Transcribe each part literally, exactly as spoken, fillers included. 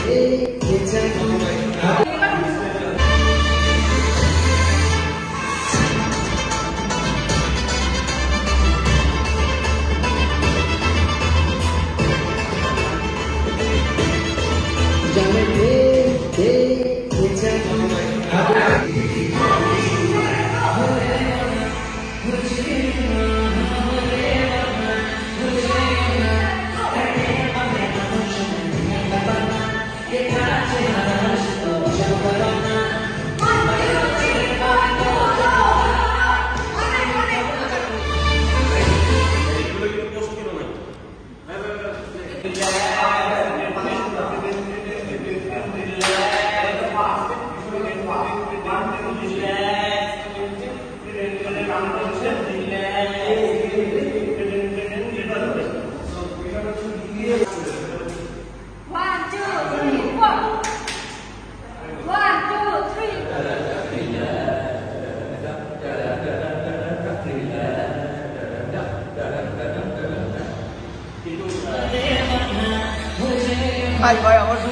Ay, vaya, vaya.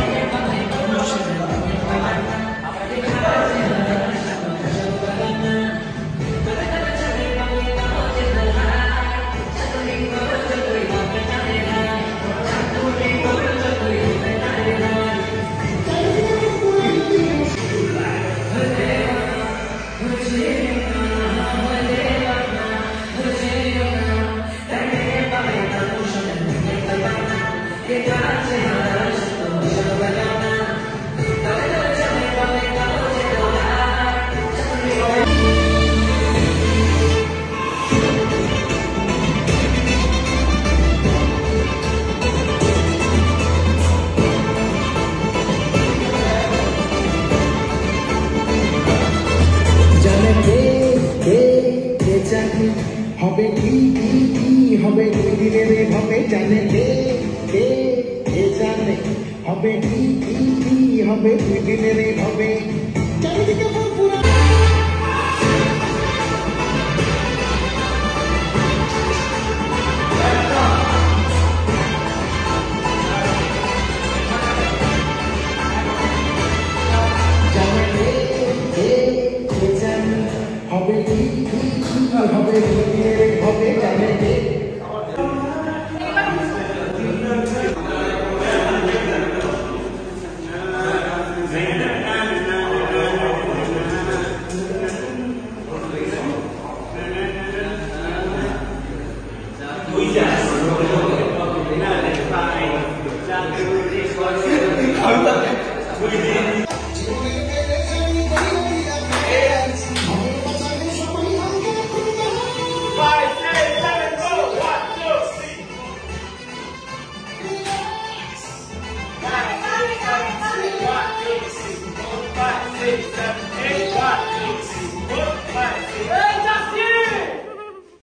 হবে কি কি কি হবে দুই দিনের হবে জানে কে কে কে জানে হবে কি কি কি হবে দুই দিনের হবে চারিদিকে পুরা জানে কে কে কে জানে হবে কি কি কি হবে দুই দিনের হবে জানে কে Six, seven, eight.